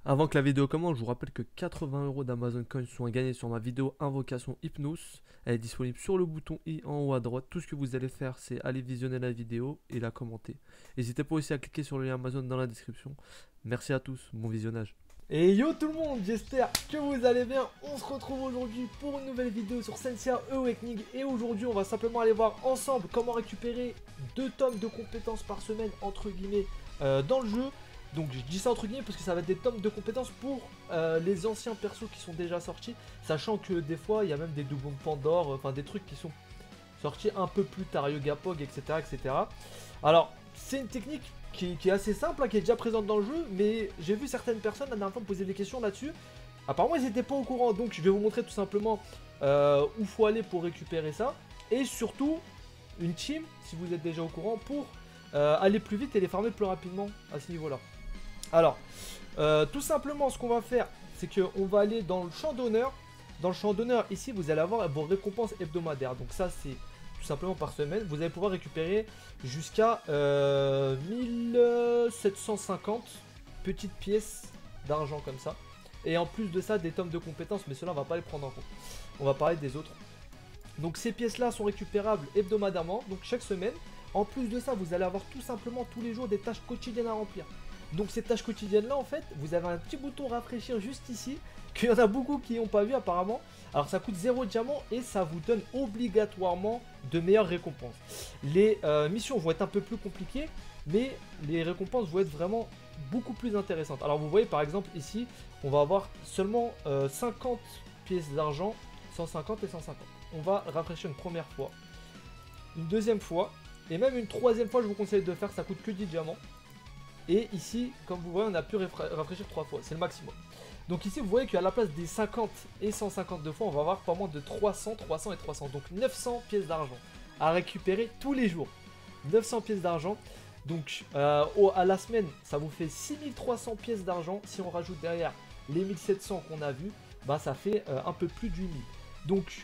Avant que la vidéo commence, je vous rappelle que 80 € d'Amazon Coins sont à gagner sur ma vidéo Invocation Hypnos. Elle est disponible sur le bouton i en haut à droite. Tout ce que vous allez faire, c'est aller visionner la vidéo et la commenter. N'hésitez pas aussi à cliquer sur le lien Amazon dans la description. Merci à tous, bon visionnage. Et yo tout le monde, j'espère que vous allez bien. On se retrouve aujourd'hui pour une nouvelle vidéo sur Sensei Awakening. Et aujourd'hui, on va simplement aller voir ensemble comment récupérer 2 tomes de compétences par semaine, entre guillemets, dans le jeu. Donc je dis ça entre guillemets parce que ça va être des tomes de compétences pour les anciens persos qui sont déjà sortis. Sachant que des fois il y a même des doublons de Pandore, enfin des trucs qui sont sortis un peu plus tard, Yogapog, etc. etc. Alors c'est une technique qui est assez simple, hein, qui est déjà présente dans le jeu. Mais j'ai vu certaines personnes la dernière fois me poser des questions là-dessus. Apparemment ils n'étaient pas au courant, donc je vais vous montrer tout simplement où faut aller pour récupérer ça. Et surtout une team, si vous êtes déjà au courant, pour aller plus vite et les farmer plus rapidement à ce niveau-là. Alors, tout simplement, ce qu'on va faire, c'est qu'on va aller dans le champ d'honneur. Dans le champ d'honneur, ici, vous allez avoir vos récompenses hebdomadaires. Donc ça, c'est tout simplement par semaine. Vous allez pouvoir récupérer jusqu'à 1750 petites pièces d'argent comme ça. Et en plus de ça, des tomes de compétences, mais cela on va pas les prendre en compte. On va parler des autres. Donc ces pièces-là sont récupérables hebdomadairement, donc chaque semaine. En plus de ça, vous allez avoir tout simplement tous les jours des tâches quotidiennes à remplir. Donc ces tâches quotidiennes là en fait, vous avez un petit bouton rafraîchir juste ici, qu'il y en a beaucoup qui n'ont pas vu apparemment. Alors ça coûte 0 diamant et ça vous donne obligatoirement de meilleures récompenses. Les missions vont être un peu plus compliquées, mais les récompenses vont être vraiment beaucoup plus intéressantes. Alors vous voyez par exemple ici, on va avoir seulement 50 pièces d'argent, 150 et 150. On va rafraîchir une première fois, une deuxième fois, et même une troisième fois je vous conseille de faire, ça coûte que 10 diamants. Et ici, comme vous voyez, on a pu rafraîchir 3 fois, c'est le maximum. Donc ici, vous voyez qu'à la place des 50 et 152 fois, on va avoir pas moins de 300, 300 et 300. Donc 900 pièces d'argent à récupérer tous les jours. 900 pièces d'argent. Donc à la semaine, ça vous fait 6300 pièces d'argent. Si on rajoute derrière les 1700 qu'on a vu, bah ça fait un peu plus du 1000. Donc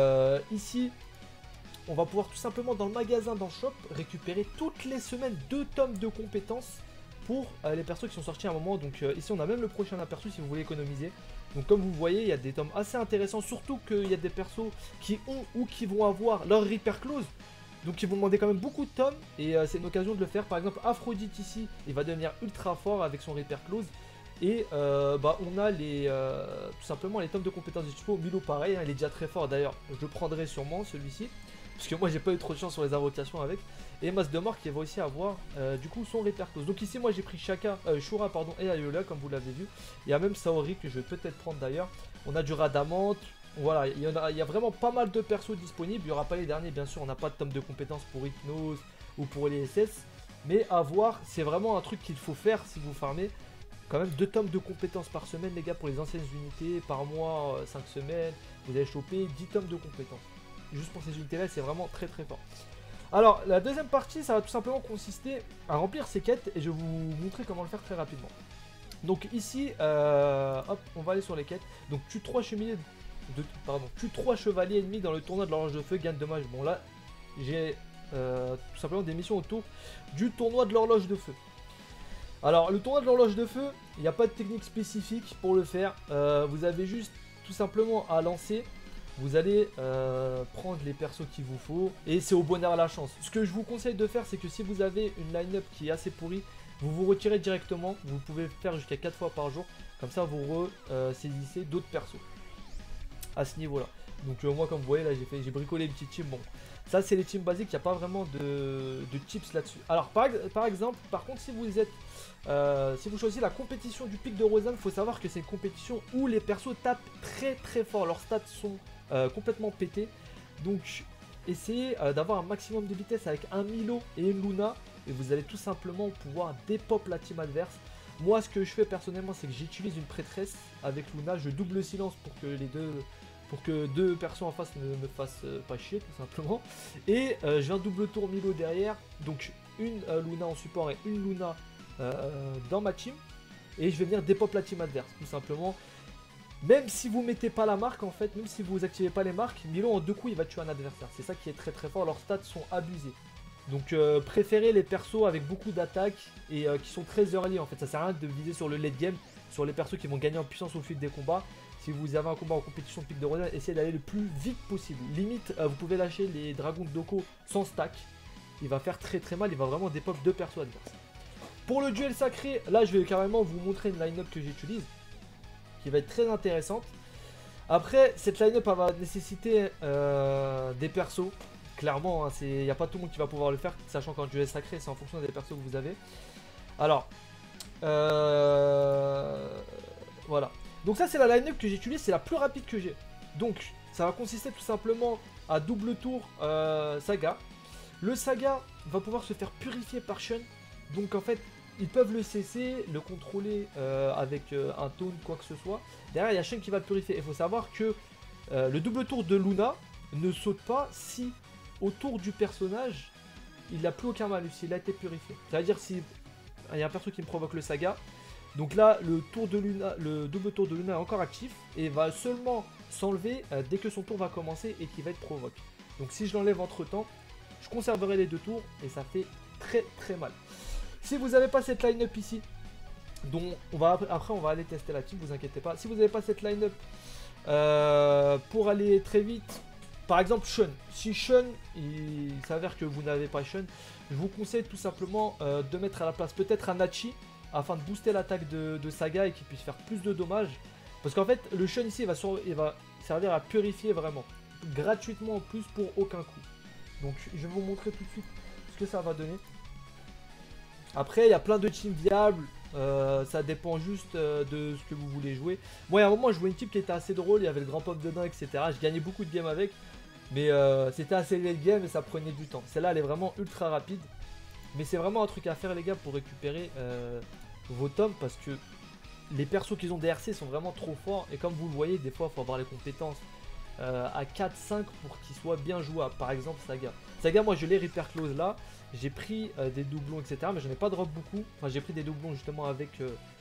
ici, on va pouvoir tout simplement dans le magasin, dans le shop, récupérer toutes les semaines 2 tomes de compétences pour les persos qui sont sortis à un moment. Donc ici on a même le prochain aperçu si vous voulez économiser. Donc comme vous voyez, il y a des tomes assez intéressants, surtout qu'il y a des persos qui ont ou qui vont avoir leur Reaper Clause. Donc ils vont demander quand même beaucoup de tomes et c'est une occasion de le faire. Par exemple Aphrodite ici, il va devenir ultra fort avec son Reaper Clause. Et bah, on a tout simplement les tomes de compétences du Chipo. Milo pareil, hein, il est déjà très fort d'ailleurs, je le prendrai sûrement celui-ci. Parce que moi j'ai pas eu trop de chance sur les invocations avec. Et Masdemort qui va aussi avoir du coup son Reaper Clause. Donc ici moi j'ai pris Shura pardon, et Ayola comme vous l'avez vu. Il y a même Saori que je vais peut-être prendre d'ailleurs. On a du Radamante. Voilà, il y a vraiment pas mal de persos disponibles. Il n'y aura pas les derniers bien sûr, on n'a pas de tome de compétences pour Hypnose ou pour les SS. Mais à voir, c'est vraiment un truc qu'il faut faire si vous farmez. Quand même 2 tomes de compétences par semaine les gars pour les anciennes unités. Par mois, 5 semaines, vous allez choper 10 tomes de compétences. Juste pour ces unités là, c'est vraiment très très fort. Alors la deuxième partie, ça va tout simplement consister à remplir ces quêtes et je vais vous montrer comment le faire très rapidement. Donc ici, hop, on va aller sur les quêtes. Donc tue 3 chevaliers ennemis dans le tournoi de l'horloge de feu, gagne dommage. Bon là, j'ai tout simplement des missions autour du tournoi de l'horloge de feu. Alors le tournoi de l'horloge de feu, il n'y a pas de technique spécifique pour le faire. Vous avez juste tout simplement à lancer. Vous allez prendre les persos qu'il vous faut et c'est au bonheur à la chance. Ce que je vous conseille de faire, c'est que si vous avez une line-up qui est assez pourrie, vous vous retirez directement. Vous pouvez faire jusqu'à 4 fois par jour. Comme ça, vous saisissez d'autres persos à ce niveau-là. Donc moi, comme vous voyez, là, j'ai bricolé une petite team. Bon, ça, c'est les teams basiques. Il n'y a pas vraiment de tips là-dessus. Alors, par exemple, par contre, si vous êtes... si vous choisissez la compétition du pic de Rosanne, il faut savoir que c'est une compétition où les persos tapent très très fort. Leurs stats sont complètement pétés. Donc essayez d'avoir un maximum de vitesse avec un Milo et une Luna. Et vous allez tout simplement pouvoir dépop la team adverse. Moi ce que je fais personnellement, c'est que j'utilise une prêtresse avec Luna. Je double le silence pour que deux persos en face ne me fassent pas chier tout simplement. Et j'ai un double tour Milo derrière. Donc une Luna en support et une Luna dans ma team. Et je vais venir dépop la team adverse tout simplement. Même si vous mettez pas la marque en fait, même si vous activez pas les marques, Milo en 2 coups il va tuer un adversaire. C'est ça qui est très très fort, leurs stats sont abusés. Donc préférez les persos avec beaucoup d'attaques et qui sont très early en fait. Ça sert à rien de viser sur le late game sur les persos qui vont gagner en puissance au fil des combats. Si vous avez un combat en compétition de pic de Ronin, essayez d'aller le plus vite possible. Limite, vous pouvez lâcher les dragons de Doko sans stack. Il va faire très très mal, il va vraiment dépop deux persos adverses. Pour le duel sacré, là je vais carrément vous montrer une line-up que j'utilise, qui va être très intéressante. Après, cette line-up va nécessiter des persos. Clairement, hein, il n'y a pas tout le monde qui va pouvoir le faire, sachant qu'en duel sacré, c'est en fonction des persos que vous avez. Alors, voilà. Donc ça, c'est la line-up que j'utilise, c'est la plus rapide que j'ai. Donc, ça va consister tout simplement à double tour Saga. Le Saga va pouvoir se faire purifier par Shun. Donc en fait, ils peuvent le cesser, le contrôler avec un taunt, quoi que ce soit. Derrière, il y a Shun qui va le purifier. Il faut savoir que le double tour de Luna ne saute pas si autour du personnage, il n'a plus aucun malus, il a été purifié. C'est-à-dire si il y a un perso qui me provoque le Saga, donc là, le double tour de Luna est encore actif et va seulement s'enlever dès que son tour va commencer et qu'il va être provoque. Donc si je l'enlève entre temps, je conserverai les deux tours et ça fait très très mal. Si vous n'avez pas cette line-up ici, donc après on va aller tester la team, vous inquiétez pas. Si vous n'avez pas cette line-up pour aller très vite, par exemple Shun. Si Shun, il s'avère que vous n'avez pas Shun, je vous conseille tout simplement de mettre à la place peut-être un Hachi afin de booster l'attaque de Saga et qu'il puisse faire plus de dommages. Parce qu'en fait, le Shun ici il va servir à purifier vraiment, gratuitement en plus pour aucun coup. Donc je vais vous montrer tout de suite ce que ça va donner. Après, il y a plein de teams viables. Ça dépend juste de ce que vous voulez jouer. Moi, il y a un moment, je jouais une type qui était assez drôle. Il y avait le grand pop dedans, etc. Je gagnais beaucoup de games avec. Mais c'était assez late game et ça prenait du temps. Celle-là, elle est vraiment ultra rapide. Mais c'est vraiment un truc à faire, les gars, pour récupérer vos tomes. Parce que les persos qu'ils ont DRC sont vraiment trop forts. Et comme vous le voyez, des fois, il faut avoir les compétences à 4-5 pour qu'ils soient bien jouables. Par exemple, Saga. Saga, moi, je l'ai Reaper Close là. J'ai pris des doublons, etc. Mais je n'ai pas drop beaucoup. Enfin, j'ai pris des doublons justement avec,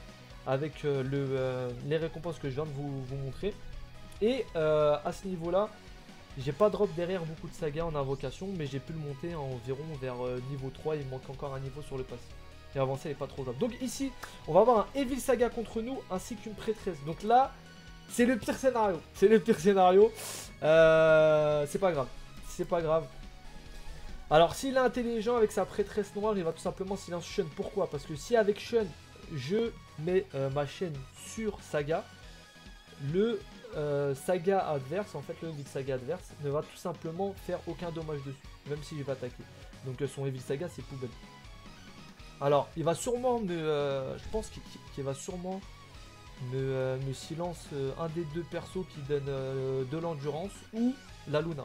les récompenses que je viens de vous montrer. Et à ce niveau-là, j'ai pas drop derrière beaucoup de Saga en invocation. Mais j'ai pu le monter environ vers niveau 3. Il manque encore un niveau sur le passé. Et avancer, elle n'est pas trop jouable. Donc ici, on va avoir un Evil Saga contre nous ainsi qu'une prêtresse. Donc là, c'est le pire scénario. C'est le pire scénario. C'est pas grave. C'est pas grave. Alors, s'il est intelligent avec sa prêtresse noire, il va tout simplement silence Shun. Pourquoi? Parce que si avec Shun, je mets ma chaîne sur Saga, le Saga adverse, en fait le Evil Saga adverse, ne va tout simplement faire aucun dommage dessus, même si je vais attaquer. Donc son Evil Saga, c'est poubelle. Alors, il va sûrement me... je pense qu'il va sûrement me silence un des deux persos qui donne de l'endurance ou la Luna.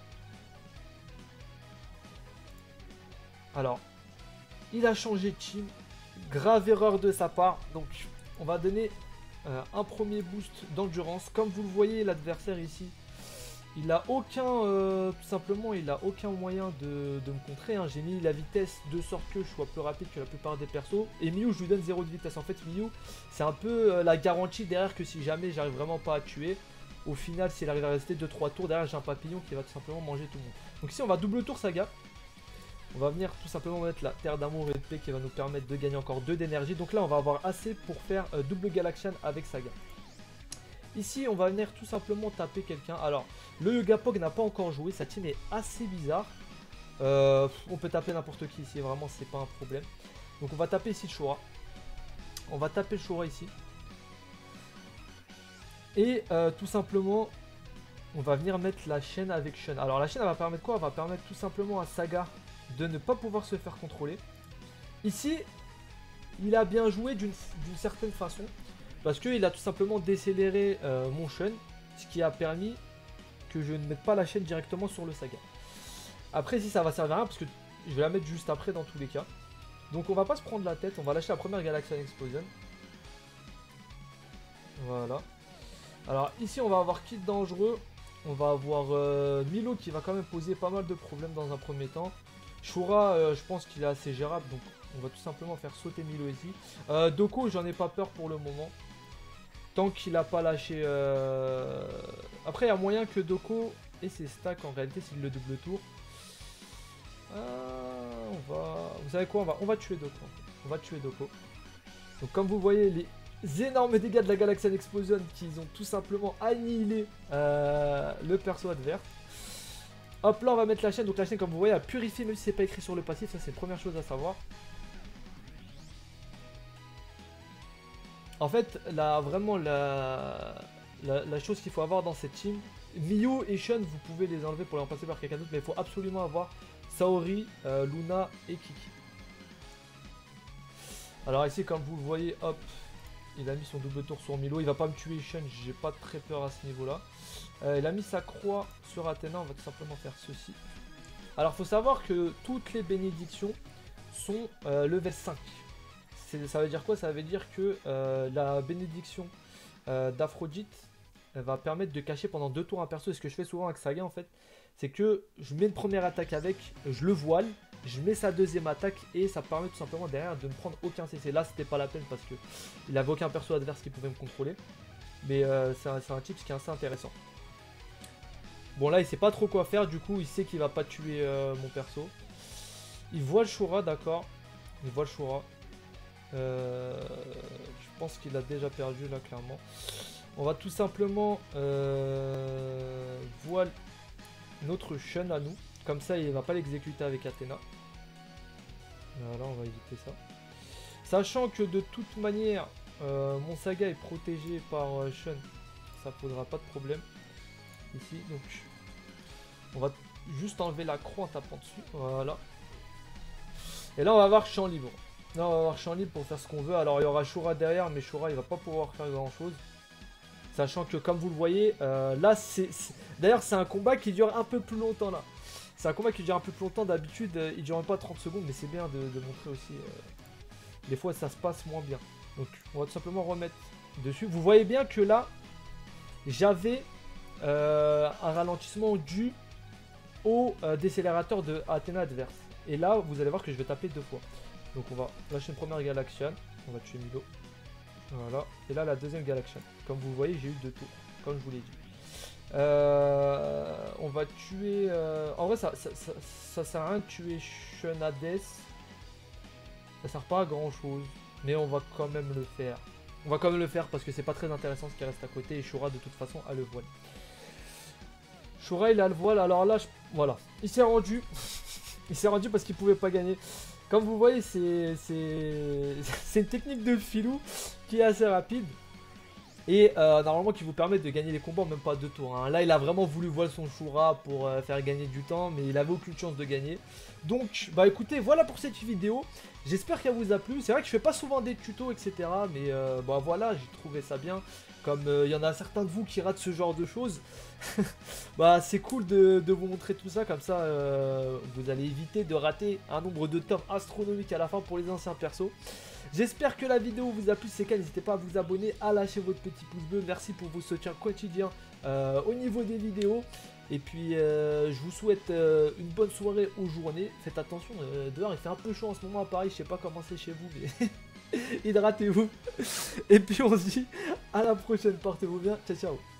Alors, il a changé de team. Grave erreur de sa part. Donc, on va donner un premier boost d'endurance. Comme vous le voyez, l'adversaire ici, il a aucun... tout simplement, il a aucun moyen de me contrer. Hein. J'ai mis la vitesse de sorte que je sois plus rapide que la plupart des persos. Et Miyu, je lui donne 0 de vitesse. En fait, Miyu, c'est un peu la garantie derrière que si jamais j'arrive vraiment pas à tuer, au final, s'il arrive à rester 2-3 tours, derrière, j'ai un papillon qui va tout simplement manger tout le monde. Donc ici, on va double tour Saga. On va venir tout simplement mettre la terre d'amour et de paix qui va nous permettre de gagner encore 2 d'énergie. Donc là, on va avoir assez pour faire double Galaxian avec Saga. Ici, on va venir tout simplement taper quelqu'un. Alors, le Gapog n'a pas encore joué. Sa team est assez bizarre. On peut taper n'importe qui ici. Vraiment, c'est pas un problème. Donc, on va taper ici le Shura. On va taper le Shura ici. Et tout simplement, on va venir mettre la chaîne avec Shun. Alors, la chaîne, elle va permettre quoi? Elle va permettre tout simplement à Saga de ne pas pouvoir se faire contrôler. Ici, il a bien joué d'une certaine façon. Parce qu'il a tout simplement décéléré mon Shun. Ce qui a permis que je ne mette pas la chaîne directement sur le Saga. Après, ici, ça va servir à rien. Parce que je vais la mettre juste après dans tous les cas. Donc, on va pas se prendre la tête. On va lâcher la première Galaxian Explosion. Voilà. Alors, ici, on va avoir Kid dangereux. On va avoir Milo qui va quand même poser pas mal de problèmes dans un premier temps. Shura, je pense qu'il est assez gérable, donc on va tout simplement faire sauter Milo ici. Doko, j'en ai pas peur pour le moment. Tant qu'il a pas lâché... Après, il y a moyen que Doko ait ses stacks en réalité s'il le double tour. On va... Vous savez quoi, on va tuer Doko. On va tuer Doko. Donc comme vous voyez, énormes dégâts de la Galaxian Explosion qui ont tout simplement annihilé le perso adverse. Hop là on va mettre la chaîne, donc la chaîne comme vous voyez a purifié même si c'est pas écrit sur le passif, ça c'est la première chose à savoir. En fait vraiment la chose qu'il faut avoir dans cette team, Mio et Shun vous pouvez les enlever pour les remplacer par quelqu'un d'autre, mais il faut absolument avoir Saori, Luna et Kiki. Alors ici comme vous le voyez, hop, il a mis son double tour sur Milo, il va pas me tuer Shun, j'ai pas très peur à ce niveau là. Il a mis sa croix sur Athéna, on va tout simplement faire ceci. Alors faut savoir que toutes les bénédictions sont level 5. Ça veut dire quoi? Ça veut dire que la bénédiction d'Aphrodite va permettre de cacher pendant 2 tours un perso. Et ce que je fais souvent avec Saga en fait, c'est que je mets une première attaque avec, je le voile, je mets sa deuxième attaque et ça permet tout simplement derrière de ne prendre aucun CC. Là c'était pas la peine parce que il avait aucun perso adverse qui pouvait me contrôler. Mais c'est un tip qui est assez intéressant. Bon là il sait pas trop quoi faire, du coup il sait qu'il va pas tuer mon perso. Il voit le Shura, d'accord. Il voit le Shura. Je pense qu'il a déjà perdu là clairement. On va tout simplement voile notre Shun à nous. Comme ça il va pas l'exécuter avec Athéna. Voilà, on va éviter ça. Sachant que de toute manière mon Saga est protégé par Shun, ça posera pas de problème. Ici, donc on va juste enlever la croix en tapant dessus. Voilà. Et là on va avoir champ libre. Là on va avoir champ libre pour faire ce qu'on veut. Alors il y aura Shura derrière, mais Shura il va pas pouvoir faire grand chose. Sachant que comme vous le voyez, là c'est... D'ailleurs c'est un combat qui dure un peu plus longtemps là. C'est un combat qui dure un peu plus longtemps, d'habitude il dure même pas 30 secondes, mais c'est bien de montrer aussi... des fois ça se passe moins bien. Donc on va tout simplement remettre dessus. Vous voyez bien que là, j'avais un ralentissement dû au décélérateur de Athéna adverse. Et là vous allez voir que je vais taper 2 fois. Donc on va lâcher une première Galaxian, on va tuer Milo. Voilà, et là la deuxième Galaxian. Comme vous voyez j'ai eu 2 tours, comme je vous l'ai dit. On va tuer... En vrai ça sert à rien de tuer Shun Hades. Ça sert pas à grand chose, mais on va quand même le faire. On va quand même le faire parce que c'est pas très intéressant ce qui reste à côté et Shura de toute façon a le voile. Shura il a le voile, alors là, voilà. Il s'est rendu. Il s'est rendu parce qu'il pouvait pas gagner. Comme vous voyez, c'est une technique de filou qui est assez rapide. Et normalement qui vous permet de gagner les combats en même pas 2 tours. Hein. Là il a vraiment voulu voile son Shura pour faire gagner du temps, mais il avait aucune chance de gagner. Donc bah écoutez, voilà pour cette vidéo. J'espère qu'elle vous a plu. C'est vrai que je fais pas souvent des tutos etc. Mais bah voilà, j'ai trouvé ça bien. Comme il y en a certains de vous qui ratent ce genre de choses. Bah c'est cool de vous montrer tout ça. Comme ça vous allez éviter de rater un nombre de tops astronomiques à la fin pour les anciens persos. J'espère que la vidéo vous a plu, c'est le cas, n'hésitez pas à vous abonner, à lâcher votre petit pouce bleu. Merci pour vos soutiens quotidiens au niveau des vidéos. Et puis je vous souhaite une bonne soirée ou journée. Faites attention, dehors il fait un peu chaud en ce moment à Paris, je sais pas comment c'est chez vous, mais hydratez-vous. Et puis on se dit à la prochaine, portez-vous bien, ciao ciao.